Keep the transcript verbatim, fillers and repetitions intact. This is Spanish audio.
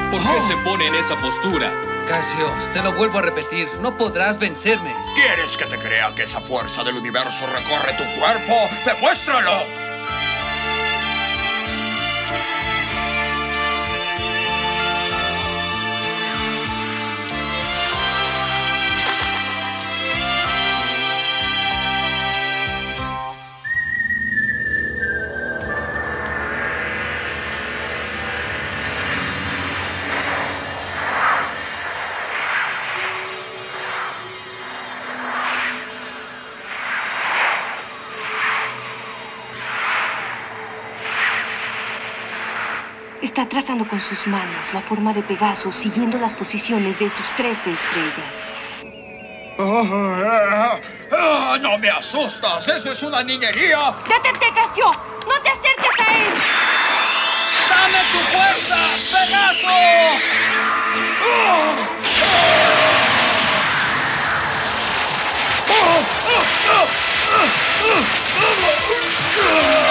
¿Por qué oh. se pone en esa postura? Cassius, te lo vuelvo a repetir. No podrás vencerme. ¿Quieres que te crea que esa fuerza del universo recorre tu cuerpo? ¡Demuéstralo! Está trazando con sus manos la forma de Pegaso, siguiendo las posiciones de sus trece estrellas. Oh, eh, eh, ¡No me asustas! ¡Eso es una niñería! ¡Detente, Cassio! ¡No te acerques a él! ¡Dame tu fuerza, Pegaso! ¡Oh! ¡Oh! ¡Oh! ¡Oh! ¡Oh! ¡Oh! ¡Oh!